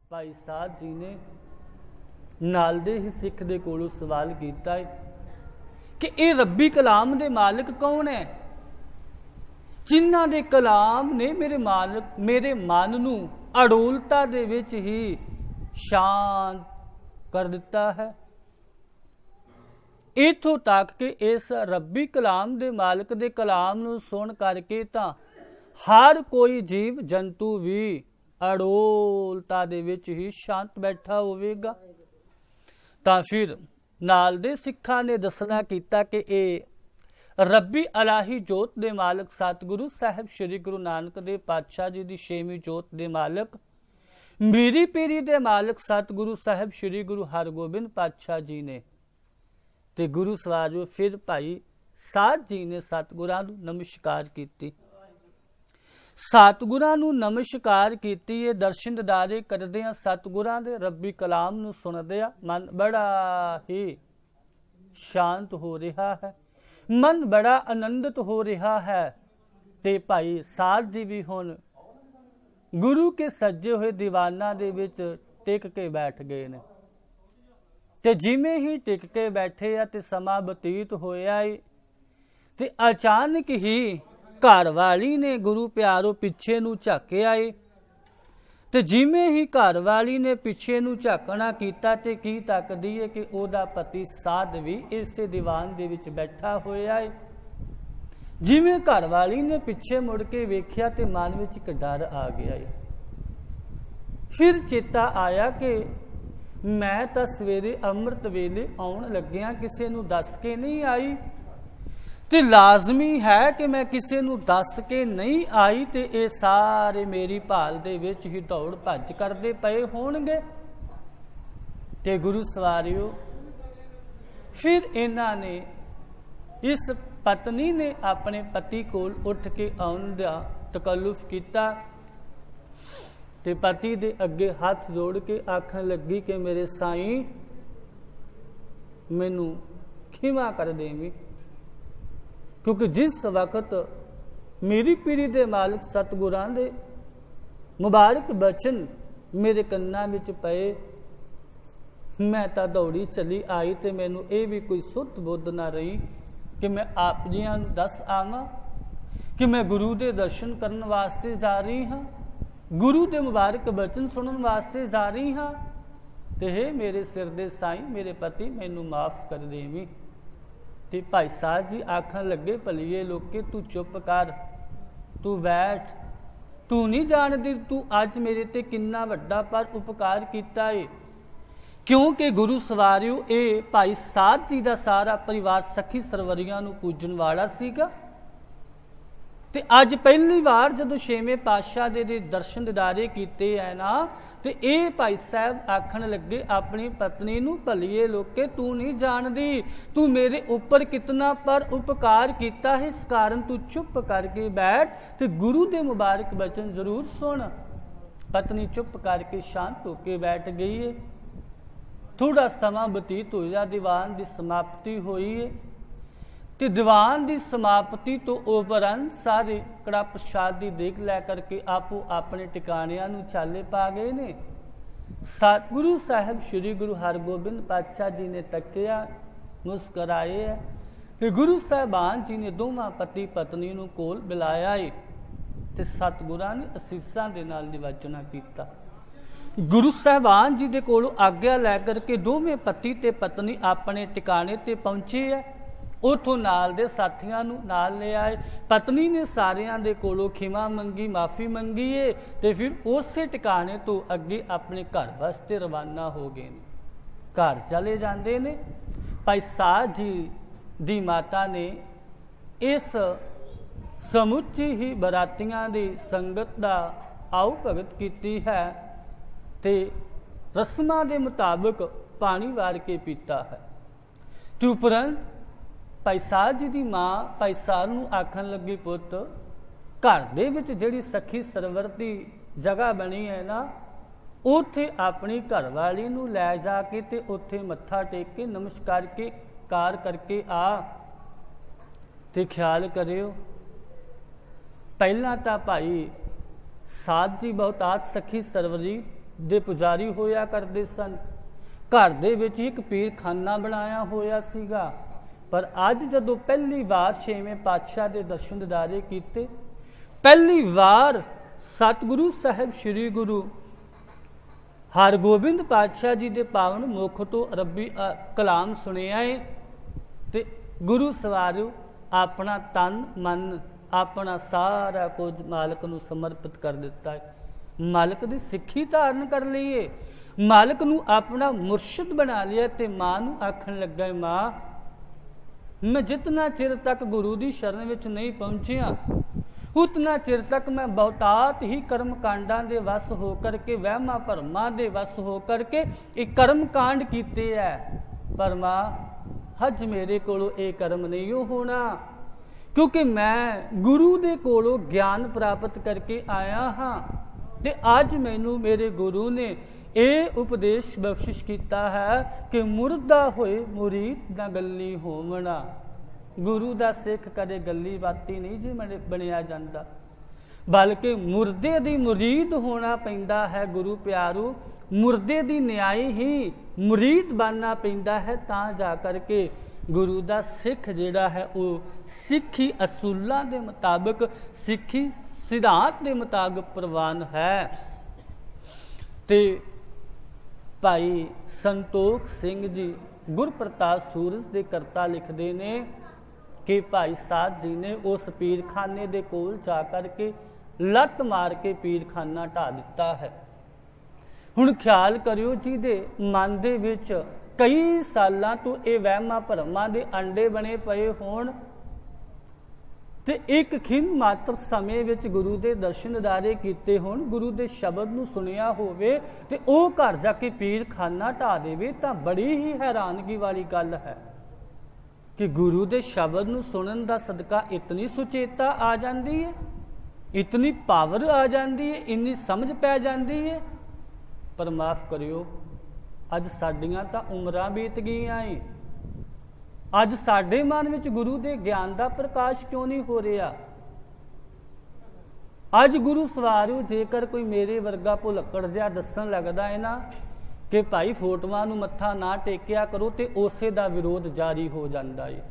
भाई साहब जी ने नाल दे ही सिख दे कोलों सवाल किया कि ये रब्बी कलाम दे मालिक कौन है, जिन्हां दे कलाम ने मेरे मन नू अडोलता दे विच ही शांत कर दिता है। इथों तक कि इस रब्बी कलाम दे मालिक दे कलाम नू सुन करके तां हर कोई जीव जंतु भी अडोलता दे विच ही शांत बैठा होवेगा। तां फिर नाल दे सिखां ने दसना कीता कि ये रब्बी अलाही जोत दे मालिक सतगुरु साहिब श्री गुरु नानक देव पातशाह जी दी छेवीं जोत दे मालिक मीरी पीरी दे मालिक सतगुरु साहिब श्री गुरु हरगोबिंद पातशाह जी ने ते गुरु सवारियो फिर भाई साध जी ने सतगुरां नूं नमस्कार कीती। सतगुरां नूं नमस्कार कीती। दर्शन दिदारे करदिआं सतगुरां दे रब्बी कलाम नूं सुणदिआं मन बड़ा ही शांत हो रहा है, मन बड़ा आनंदित हो रहा है। ते भाई साध जी भी हुण गुरु के सजे हुए दीवाना दे विच टिक के बैठ गए ने। ते जिवें ही टिक के बैठे आ ते समा बतीत होया ते अचानक ही घर वाली ने गुरु प्यारो पिछे नूं झाकिया ते जिवें ही घर वाली ने पिछे नूं झाकना कीता ते की तकदी है कि ओदा पति साध भी इसे दीवान दे विच बैठा होया है। जिवें घर वाली ने पिछे मुड़ के वेख्या ते मन विच एक डर आ गया है। फिर चेता आया कि मैं तां सवेरे अमृत वेले आउण लग्गिया किसे नूं दस के नहीं आई ते लाजमी है कि मैं किसे नूं दस के नहीं आई ते ये सारे मेरी भाल दे विच ही दौड़ भज करदे पए होणगे। ते गुरु सवारियो फिर इन्हां ने इस पत्नी ने अपने पति कोल उठ के आउण दा तकल्लुफ कीता ते पति दे अगे हाथ जोड़ के आखण लगी कि मेरे साईं मैनू खिमा कर देवी, क्योंकि जिस वक्त मेरी पीढ़ी दे मालिक सतगुरां दे मुबारक बचन मेरे कन्ना विच पए मैं तां दौड़ी चली आई ते मैनू ये भी कोई सुध बुध ना रही कि मैं आप जियां नूं दस आवां कि मैं गुरु दे दर्शन करन वास्ते जा रही हाँ, गुरु दे मुबारक बचन सुनन वास्ते जा रही हाँ ते हे मेरे सिर दे साईं मेरे पति मैनू माफ कर देवी। ते भाई साहब जी आखन लगे भलीए लोके तू चुप कर, तू बैठ, तू नहीं जानदी तू अज मेरे ते किन्ना वड्डा पर उपकार कीता है। क्योंकि गुरु सवारियो ये भाई साध जी का सारा परिवार सखी सरवरियां नूं पूजन वाला सीगा ते अज पहली बार जदों छेवें पातशाह दे दर्शन दिदारे कीते है ना ते ये भाई साहब आखन लगे अपनी पत्नी नूं भलीए लोके तू नहीं जानदी तू मेरे ऊपर कितना पर उपकार कीता है, इस कारण तू चुप करके बैठ ते गुरु दे मुबारक बचन जरूर सुन। पत्नी चुप करके शांत होके बैठ गई है। थोड़ा समा बतीत होया दीवान की समाप्ति हुई है ते दीवान की समाप्ति तो उपरंत सारे कड़ा प्रसाद की देख लै करके आपो अपने टिकाणियां नूं चाले पा गए ने। सतगुरु साहिब श्री गुरु हरगोबिंद पातशाह जी ने तकिया मुस्कराए है कि गुरु साहिबान जी ने दोवां पति पत्नी नूं कोल बुलाया है ते सतगुरां ने असीसां दे नाल निवाजना कीता। गुरु साहिबान जी दे कोलों आग्या लैकर के दोवें पति ते पत्नी अपने टिकाणे ते पहुंचे है। उथों नाल दे साथियां नूं नाल ले आए। पत्नी ने सारियां दे कोलों खिमा मंगी, माफ़ी मंगी है ते फिर उस टिकाणे तो अगे अपने घर वास्ते रवाना हो गए ने। घर चले जाते ने। भाई साध जी दी माता ने इस समुची ही बरातियां दी संगत दा आओ भगत कीती है ते रस्मां दे मुताबिक पानी वार के पीता है। ते उपरंत भाई साहब जी की माँ भाई साहब नूं आखन लगी पुत घर दे विच जिहड़ी सखी सरवर की जगह बनी है ना उत्थे अपनी घरवाली नूं लै जाके ते उत्थे मत्था टेक के नमस्कार के कार करके आ ते ख्याल करियो। पहला तो भाई साध जी बहुतात सखी सरवरी ਦੇ ਪੁਜਾਰੀ ਹੋਇਆ ਕਰਦੇ ਸਨ। ਘਰ ਦੇ ਵਿੱਚ ਇੱਕ ਪੀਰਖਾਨਾ ਬਣਾਇਆ ਹੋਇਆ ਸੀਗਾ। ਪਰ ਅੱਜ ਜਦੋਂ ਪਹਿਲੀ ਵਾਰ 6ਵੇਂ ਪਾਤਸ਼ਾਹ ਦੇ ਦਰਸ਼ਨ ਦਿਦਾਰੇ ਕੀਤੇ, ਪਹਿਲੀ ਵਾਰ ਸਤਿਗੁਰੂ ਸਾਹਿਬ ਸ੍ਰੀ ਗੁਰੂ ਹਰਗੋਬਿੰਦ ਪਾਤਸ਼ਾਹ ਜੀ ਦੇ ਪਾਵਨ ਮੁਖ ਤੋਂ ਰੱਬੀ ਕਲਾਮ ਸੁਣਿਆ ਏ ਤੇ ਗੁਰੂ ਸਵਾਰਿਓ ਆਪਣਾ ਤਨ ਮਨ ਆਪਣਾ ਸਾਰਾ ਕੁਝ ਮਾਲਕ ਨੂੰ ਸਮਰਪਿਤ ਕਰ ਦਿੱਤਾ ਹੈ। ਮਾਲਕ ਦੀ ਸਿੱਖੀ ਧਾਰਨ ਕਰ ਲਈਏ, ਮਾਲਕ ਨੂੰ ਆਪਣਾ ਮੁਰਸ਼ਿਦ ਬਣਾ ਲਿਆ ਤੇ ਮਾਂ ਨੂੰ ਆਖਣ ਲੱਗਾ, ਮਾਂ ਮੈਂ ਜਿਤਨਾ ਚਿਰ ਤੱਕ ਗੁਰੂ ਦੀ ਸ਼ਰਨ ਵਿੱਚ ਨਹੀਂ ਪਹੁੰਚਿਆ ਉਤਨਾ ਚਿਰ ਤੱਕ ਮੈਂ ਬਹੁਤਾਤ ਹੀ ਕਰਮ ਕਾਂਡਾਂ ਦੇ ਵਸ ਹੋ ਕਰਕੇ, ਵਹਿਮਾਂ ਭਰਮਾਂ ਦੇ ਵਸ ਹੋ ਕਰਕੇ ਇਹ ਕਰਮ ਕਾਂਡ ਕੀਤੇ ਹੈ। ਪਰ ਮਾਂ ਅੱਜ ਮੇਰੇ ਕੋਲੋਂ ਇਹ ਕਰਮ ਨਹੀਂ ਹੋਣਾ, ਕਿਉਂਕਿ ਮੈਂ ਗੁਰੂ ਦੇ ਕੋਲੋਂ ਗਿਆਨ ਪ੍ਰਾਪਤ ਕਰਕੇ ਆਇਆ ਹਾਂ ਤੇ ਅੱਜ ਮੈਨੂੰ ਮੇਰੇ ਗੁਰੂ ਨੇ ਇਹ ਉਪਦੇਸ਼ ਬਖਸ਼ਿਸ਼ ਕੀਤਾ ਹੈ ਕਿ ਮੁਰਦਾ ਹੋਏ ਮੁਰੀਦ ਨਾ ਗੱਲੀ ਹੋਵਣਾ। ਗੁਰੂ ਦਾ ਸਿੱਖ ਕਦੇ ਗੱਲੀ ਬਾਤੀ ਨਹੀਂ ਜੀ ਬਣਿਆ ਜਾਂਦਾ, ਬਲਕਿ ਮੁਰਦੇ ਦੀ ਮੁਰੀਦ ਹੋਣਾ ਪੈਂਦਾ ਹੈ। ਗੁਰੂ ਪਿਆਰੂ, ਮੁਰਦੇ ਦੀ ਨਿਆਈ ਹੀ ਮੁਰੀਦ ਬਣਨਾ ਪੈਂਦਾ ਹੈ, ਤਾਂ ਜਾ ਕਰਕੇ ਗੁਰੂ ਦਾ ਸਿੱਖ ਜਿਹੜਾ ਹੈ ਉਹ ਸਿੱਖੀ ਅਸੂਲਾਂ ਦੇ ਮੁਤਾਬਕ, ਸਿੱਖੀ ਸਿਧਾਂਤ ਦੇ ਮੁਤਾਬਕ ਪ੍ਰਵਾਨ ਹੈ। ਤੇ ਭਾਈ ਸੰਤੋਖ ਸਿੰਘ ਜੀ ਗੁਰਪ੍ਰਤਾਪ ਸੂਰਜ ਦੇ ਕਰਤਾ ਲਿਖਦੇ ਨੇ ਕਿ ਭਾਈ ਸਾਹਿਬ ਜੀ ਨੇ ਉਸ ਪੀਰਖਾਨੇ ਦੇ ਕੋਲ ਜਾ ਕਰਕੇ ਲੱਤ ਮਾਰ ਕੇ ਪੀਰਖਾਨਾ ਢਾ ਦਿੱਤਾ ਹੈ। ਹੁਣ ਖਿਆਲ ਕਰਿਓ, ਜਿਹਦੇ ਮਨ ਦੇ ਵਿੱਚ ਕਈ ਸਾਲਾਂ ਤੋਂ ਇਹ ਵਹਿਮਾਂ ਭਰਮਾਂ ਦੇ ਅੰਡੇ ਬਣੇ ਪਏ ਹੋਣ ਤੇ ਇੱਕ ਖਿੰਨ ਮਾਤਰ ਸਮੇਂ ਵਿੱਚ ਗੁਰੂ ਦੇ ਦਰਸ਼ਨ ਦਿਦਾਰੇ ਕੀਤੇ ਹੋਣ, ਗੁਰੂ ਦੇ ਸ਼ਬਦ ਨੂੰ ਸੁਣਿਆ ਹੋਵੇ ਤੇ ਉਹ ਘਰ ਜਾ ਕੇ ਪੀਰਖਾਨਾ ਢਾ ਦੇਵੇ, ਤਾਂ ਬੜੀ ਹੀ ਹੈਰਾਨਗੀ ਵਾਲੀ ਗੱਲ ਹੈ ਕਿ ਗੁਰੂ ਦੇ ਸ਼ਬਦ ਨੂੰ ਸੁਣਨ ਦਾ ਸਦਕਾ ਇਤਨੀ ਸੁਚੇਤਾ ਆ ਜਾਂਦੀ ਹੈ, ਇਤਨੀ ਪਾਵਰ ਆ ਜਾਂਦੀ ਹੈ, ਇੰਨੀ ਸਮਝ ਪੈ ਜਾਂਦੀ ਹੈ। ਪਰ ਮਾਫ ਕਰਿਓ, ਅੱਜ ਸਾਡੀਆਂ ਤਾਂ ਉਮਰਾਂ ਬੀਤ ਗਈਆਂ ਏ, ਅੱਜ ਸਾਡੇ ਮਨ ਵਿੱਚ ਗੁਰੂ ਦੇ ਗਿਆਨ ਦਾ ਪ੍ਰਕਾਸ਼ ਕਿਉਂ ਨਹੀਂ ਹੋ ਰਿਹਾ? ਅੱਜ ਗੁਰੂ ਸਵਾਰਿਓ, ਜੇਕਰ ਕੋਈ ਮੇਰੇ ਵਰਗਾ ਭੁਲੱਕੜ ਜਿਹਾ ਦੱਸਣ ਲੱਗਦਾ ਹੈ ਨਾ ਕਿ ਭਾਈ ਫੋਟੋਆਂ ਨੂੰ ਮੱਥਾ ਨਾ ਟੇਕਿਆ ਕਰੋ, ਤੇ ਉਸੇ ਦਾ ਵਿਰੋਧ ਜਾਰੀ ਹੋ ਜਾਂਦਾ ਏ,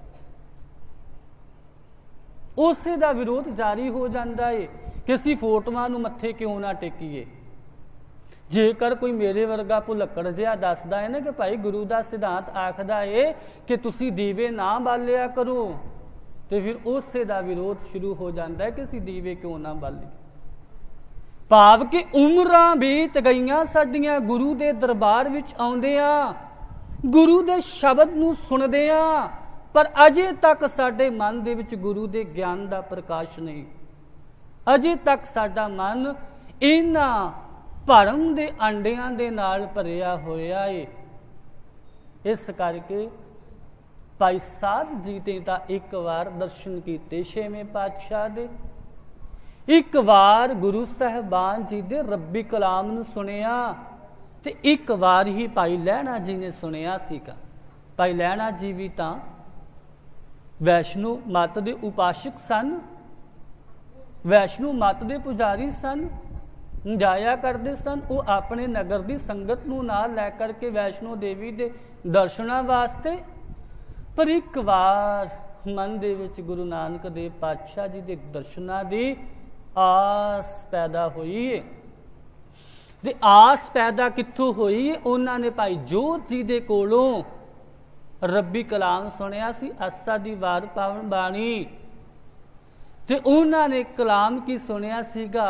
ਉਸੇ ਦਾ ਵਿਰੋਧ ਜਾਰੀ ਹੋ ਜਾਂਦਾ ਏ ਕਿ ਅਸੀਂ ਫੋਟੋਆਂ ਨੂੰ ਮੱਥੇ ਕਿਉਂ ਨਾ ਟੇਕੀਏ। ਜੇਕਰ ਕੋਈ ਮੇਰੇ ਵਰਗਾ ਭੁਲੱਕੜ ਜਿਹਾ ਦੱਸਦਾ ਹੈ ਨਾ ਕਿ ਭਾਈ ਗੁਰੂ ਦਾ ਸਿਧਾਂਤ ਆਖਦਾ ਏ ਕਿ ਤੁਸੀਂ ਦੀਵੇ ਨਾ ਬਾਲਿਆ ਕਰੋ, ਤੇ ਫਿਰ ਉਸੇ ਦਾ ਵਿਰੋਧ ਸ਼ੁਰੂ ਹੋ ਜਾਂਦਾ ਹੈ ਕਿ ਅਸੀਂ ਦੀਵੇ ਕਿਉਂ ਨਾ ਬਾਲੀਏ। ਭਾਵ ਕਿ ਉਮਰਾਂ ਬੀਤ ਗਈਆਂ ਸਾਡੀਆਂ ਗੁਰੂ ਦੇ ਦਰਬਾਰ ਵਿੱਚ ਆਉਂਦਿਆਂ, ਗੁਰੂ ਦੇ ਸ਼ਬਦ ਨੂੰ ਸੁਣਦਿਆਂ, ਪਰ ਅਜੇ ਤੱਕ ਸਾਡੇ ਮਨ ਦੇ ਵਿੱਚ ਗੁਰੂ ਦੇ ਗਿਆਨ ਦਾ ਪ੍ਰਕਾਸ਼ ਨਹੀਂ। ਅਜੇ ਤੱਕ ਸਾਡਾ ਮਨ ਇਹਨਾਂ ਭਰਮ ਦੇ ਅੰਡਿਆਂ ਦੇ ਨਾਲ ਭਰਿਆ ਹੋਇਆ ਏ। ਇਸ ਕਰਕੇ ਭਾਈ ਸਾਹਿਬ ਜੀ ਨੇ ਤਾਂ ਇੱਕ ਵਾਰ ਦਰਸ਼ਨ ਕੀਤੇ 6ਵੇਂ ਪਾਤਸ਼ਾਹ ਦੇ, ਇੱਕ ਵਾਰ ਗੁਰੂ ਸਾਹਿਬਾਨ ਜੀ ਦੇ ਰੱਬੀ ਕਲਾਮ ਨੂੰ ਸੁਣਿਆ, ਤੇ ਇੱਕ ਵਾਰ ਹੀ ਭਾਈ ਲਹਿਣਾ ਜੀ ਨੇ ਸੁਣਿਆ ਸੀਗਾ। ਭਾਈ ਲਹਿਣਾ ਜੀ ਵੀ ਤਾਂ ਵੈਸ਼ਨੂ ਮੱਤ ਦੇ ਉਪਾਸ਼ਕ ਸਨ, ਵੈਸ਼ਨੂ ਮੱਤ ਦੇ ਪੁਜਾਰੀ ਸਨ, ਜਾਇਆ ਕਰਦੇ ਸਨ। ਉਹ ਆਪਣੇ ਨਗਰ ਦੀ ਸੰਗਤ ਨੂੰ ਨਾਲ ਲੈ ਕਰਕੇ ਵੈਸ਼ਨੋ ਦੇਵੀ ਦੇ ਦਰਸ਼ਨਾਂ ਵਾਸਤੇ, ਪਰ ਇੱਕ ਵਾਰ ਮਨ ਦੇ ਵਿੱਚ ਗੁਰੂ ਨਾਨਕ ਦੇਵ ਪਾਤਸ਼ਾਹ ਜੀ ਦੇ ਦਰਸ਼ਨਾਂ ਦੀ ਆਸ ਪੈਦਾ ਹੋਈ ਹੈ। ਤੇ ਆਸ ਪੈਦਾ ਕਿੱਥੋਂ ਹੋਈ ਹੈ? ਉਹਨਾਂ ਨੇ ਭਾਈ ਜੋਤ ਜੀ ਦੇ ਕੋਲੋਂ ਰੱਬੀ ਕਲਾਮ ਸੁਣਿਆ ਸੀ, ਆਸਾ ਦੀ ਵਾਰ ਪਾਵਨ ਬਾਣੀ, ਤੇ ਉਹਨਾਂ ਨੇ ਕਲਾਮ ਕੀ ਸੁਣਿਆ ਸੀਗਾ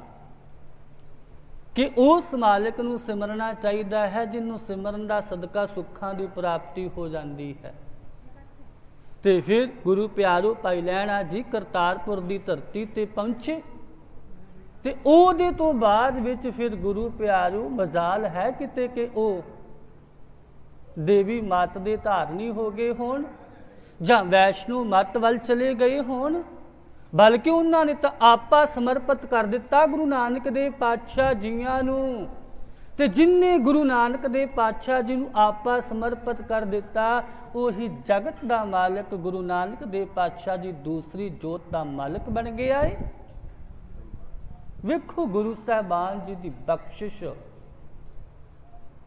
ਕਿ ਉਸ ਮਾਲਕ ਨੂੰ ਸਿਮਰਨਾ ਚਾਹੀਦਾ ਹੈ ਜਿਹਨੂੰ ਸਿਮਰਨ ਦਾ ਸਦਕਾ ਸੁੱਖਾਂ ਦੀ ਪ੍ਰਾਪਤੀ ਹੋ ਜਾਂਦੀ ਹੈ। ਤੇ ਫਿਰ ਗੁਰੂ ਪਿਆਰੋ ਭਾਈ ਲਹਿਣਾ ਜੀ ਕਰਤਾਰਪੁਰ ਦੀ ਧਰਤੀ ਤੇ ਪਹੁੰਚੇ, ਤੇ ਉਹਦੇ ਤੋਂ ਬਾਅਦ ਵਿੱਚ ਫਿਰ ਗੁਰੂ ਪਿਆਰੋ ਮਜਾਲ ਹੈ ਕਿਤੇ ਕਿ ਉਹ ਦੇਵੀ ਮੱਤ ਦੇ ਧਾਰਨੀ ਹੋ ਗਏ ਹੋਣ ਜਾਂ ਵੈਸ਼ਨੂ ਮੱਤ ਵੱਲ ਚਲੇ ਗਏ ਹੋਣ, ਬਲਕਿ ਉਹਨਾਂ ਨੇ ਤਾਂ ਆਪਾ ਸਮਰਪਿਤ ਕਰ ਦਿੱਤਾ ਗੁਰੂ ਨਾਨਕ ਦੇਵ ਪਾਤਸ਼ਾਹ ਜੀਆਂ ਨੂੰ। ਤੇ ਜਿਨਨੇ ਗੁਰੂ ਨਾਨਕ ਦੇਵ ਪਾਤਸ਼ਾਹ ਜੀ ਨੂੰ ਆਪਾ ਸਮਰਪਿਤ ਕਰ ਦਿੱਤਾ, ਉਹੀ ਜਗਤ ਦਾ ਮਾਲਕ ਗੁਰੂ ਨਾਨਕ ਦੇਵ ਪਾਤਸ਼ਾਹ ਜੀ ਦੂਸਰੀ ਜੋਤ ਦਾ ਮਾਲਕ ਬਣ ਗਿਆ ਹੈ। ਵੇਖੋ ਗੁਰੂ ਸਾਹਿਬਾਨ ਜੀ ਦੀ ਬਖਸ਼ਿਸ਼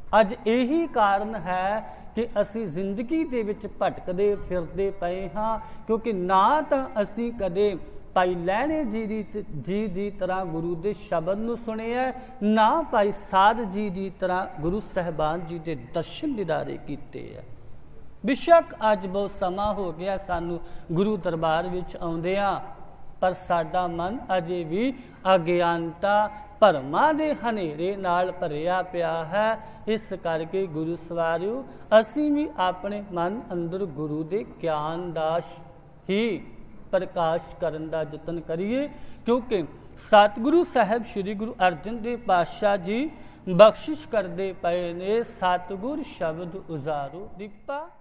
ਅੱਜ ਇਹੀ ਕਾਰਨ ਹੈ ਕਿ ਅਸੀਂ ਜ਼ਿੰਦਗੀ ਦੇ ਵਿੱਚ ਭਟਕਦੇ ਫਿਰਦੇ ਪਏ ਹਾਂ, ਕਿਉਂਕਿ ਨਾ ਤਾਂ ਅਸੀਂ ਕਦੇ ਭਾਈ ਲਹਿਣੇ ਜੀ ਦੀ ਤਰ੍ਹਾਂ ਗੁਰੂ ਦੇ ਸ਼ਬਦ ਨੂੰ ਸੁਣਿਆ, ਨਾ ਭਾਈ ਸਾਧ ਜੀ ਦੀ ਤਰ੍ਹਾਂ ਗੁਰੂ ਸਾਹਿਬਾਨ ਜੀ ਦੇ ਦਰਸ਼ਨ ਦਿਦਾਰੇ ਕੀਤੇ ਹੈ। ਬੇਸ਼ੱਕ ਅੱਜ ਬਹੁਤ ਸਮਾਂ ਹੋ ਗਿਆ ਸਾਨੂੰ ਗੁਰੂ ਦਰਬਾਰ ਵਿੱਚ ਆਉਂਦਿਆਂ, ਪਰ ਸਾਡਾ ਮਨ ਅਜੇ ਵੀ ਅਗਿਆਨਤਾ ਭਰਮਾਂ ਦੇ ਹਨੇਰੇ ਨਾਲ ਭਰਿਆ ਪਿਆ ਹੈ। ਇਸ ਕਰਕੇ ਗੁਰੂ ਸਵਾਰਿਓ, ਅਸੀਂ ਵੀ ਆਪਣੇ ਮਨ ਅੰਦਰ ਗੁਰੂ ਦੇ ਗਿਆਨ ਦਾ ਹੀ ਪ੍ਰਕਾਸ਼ ਕਰਨ ਦਾ ਯਤਨ ਕਰੀਏ, ਕਿਉਂਕਿ ਸਤਿਗੁਰੂ ਸਾਹਿਬ ਸ੍ਰੀ ਗੁਰੂ ਅਰਜਨ ਦੇਵ ਪਾਤਸ਼ਾਹ ਜੀ ਬਖਸ਼ਿਸ਼ ਕਰਦੇ ਪਏ ਨੇ, ਸਤਿਗੁਰ ਸ਼ਬਦ ਉਜ਼ਾਰੋ ਦੀਪਾ।